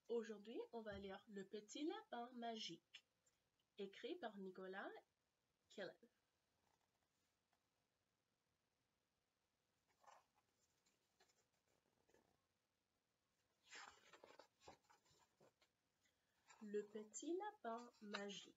Aujourd'hui, on va lire Le petit lapin magique, écrit par Nicolas Quillen. Le petit lapin magique.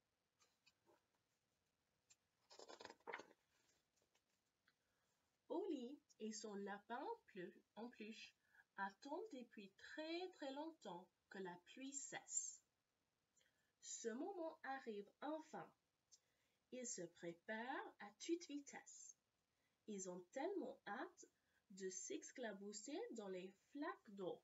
Oli et son lapin en peluche attendent depuis très longtemps que la pluie cesse. Ce moment arrive enfin. Ils se préparent à toute vitesse. Ils ont tellement hâte de s'éclabousser dans les flaques d'eau.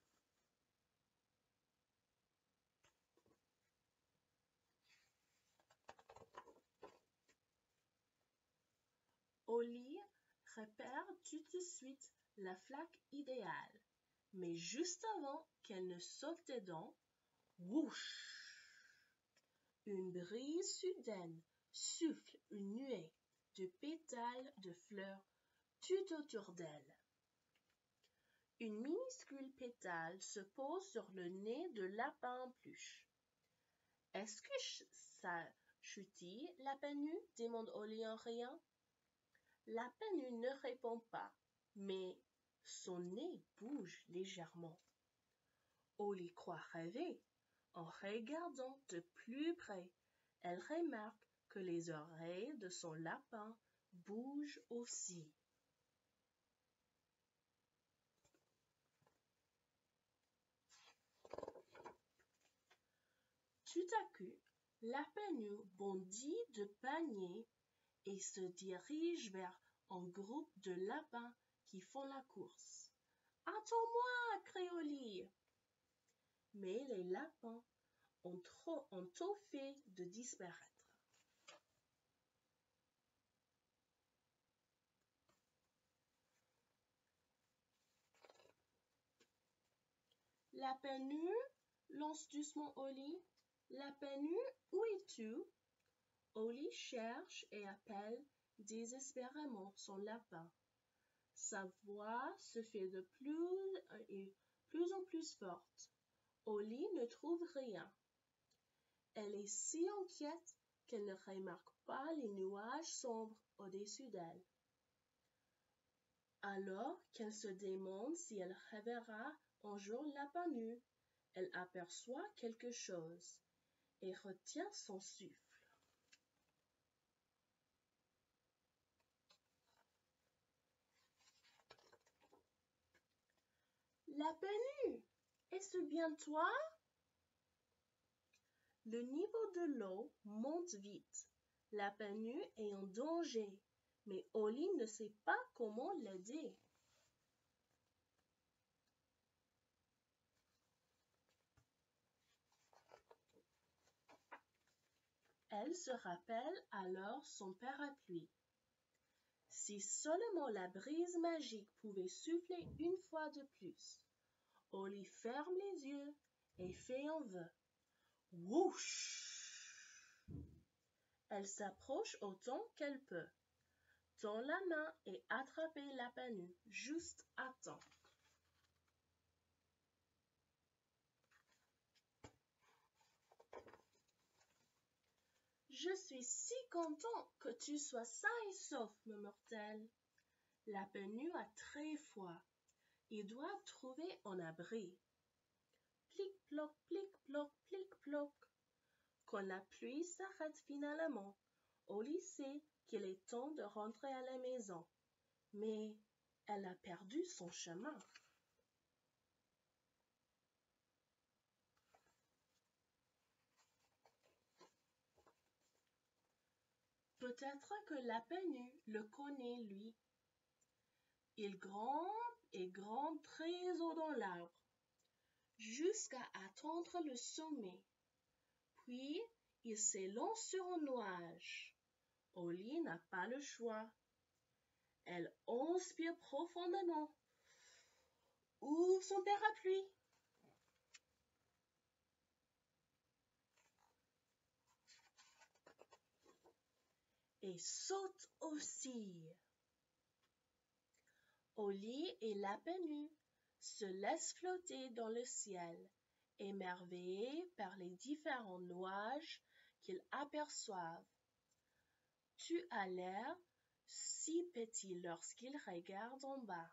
Oli repère tout de suite la flaque idéale, mais juste avant qu'elle ne saute dedans, whoosh! Une brise soudaine souffle une nuée de pétales de fleurs tout autour d'elle. Une minuscule pétale se pose sur le nez de lapin en peluche. « Est-ce que ça chutille, Lapinu ?» demande Oli en riant. Lapinu ne répond pas, mais son nez bouge légèrement. Oli croit rêver. En regardant de plus près, elle remarque que les oreilles de son lapin bougent aussi. Tout à coup, Lapinu bondit de panier et se dirige vers un groupe de lapins qui font la course. « Attends-moi !» crie Oli. Mais les lapins ont tôt fait de disparaître. Lapinu, lance doucement Oli. Lapinu, où es-tu? Oli cherche et appelle désespérément son lapin. Sa voix se fait de plus en plus forte. Oli ne trouve rien. Elle est si inquiète qu'elle ne remarque pas les nuages sombres au-dessus d'elle. Alors qu'elle se demande si elle reverra un jour Lapinu, elle aperçoit quelque chose et retient son souffle. Lapinu, est-ce bien toi? Le niveau de l'eau monte vite. Lapinu est en danger, mais Oli ne sait pas comment l'aider. Elle se rappelle alors son parapluie. Si seulement la brise magique pouvait souffler une fois de plus. Oli ferme les yeux et fait un vœu. Whoosh! Elle s'approche autant qu'elle peut, tend la main et attrape Lapinu juste à temps. Je suis si content que tu sois sain et sauf, murmure-t-elle. Lapinu a très froid. Il doit trouver un abri. Plic-ploc, plic-ploc, plic-ploc. Quand la pluie s'arrête finalement, Oli sait qu'il est temps de rentrer à la maison. Mais elle a perdu son chemin. Peut-être que Lapinu le connaît, lui. Il grimpe et grimpe très haut dans l'arbre, jusqu'à atteindre le sommet. Puis, il s'élance sur un nuage. Oli n'a pas le choix. Elle inspire profondément. Ouvre son parapluie. Et saute aussi. Oli et Lapinu se laissent flotter dans le ciel émerveillés par les différents nuages qu'ils aperçoivent. Tu as l'air si petit lorsqu'ils regardent en bas.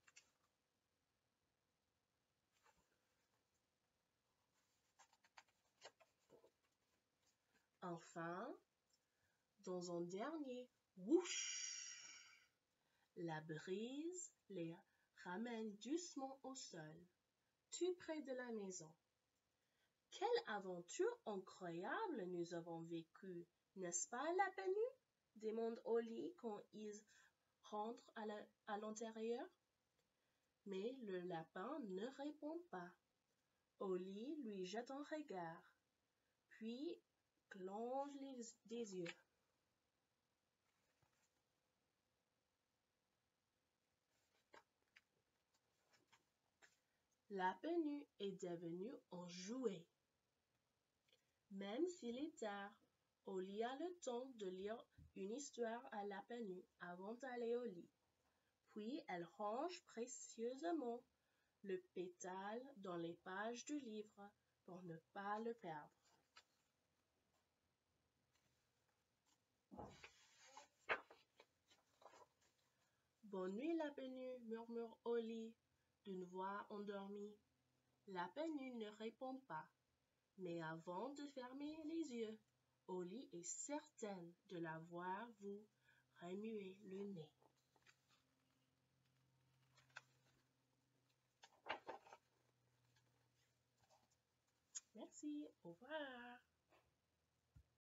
Enfin, dans un dernier whoosh, la brise les ramène doucement au sol, tout près de la maison. Quelle aventure incroyable nous avons vécue, n'est-ce pas, Lapenu? Demande Oli quand ils rentrent à l'intérieur. Mais le lapin ne répond pas. Oli lui jette un regard, puis plonge des yeux. Lapenu est devenu un jouet. Même s'il est tard, Oli a le temps de lire une histoire à Lapenu avant d'aller au lit. Puis elle range précieusement le pétale dans les pages du livre pour ne pas le perdre. Bonne nuit, Lapenu, murmure Oli d'une voix endormie. Lapenu ne répond pas, mais avant de fermer les yeux, Oli est certaine de la voir vous remuer le nez. Merci, au revoir.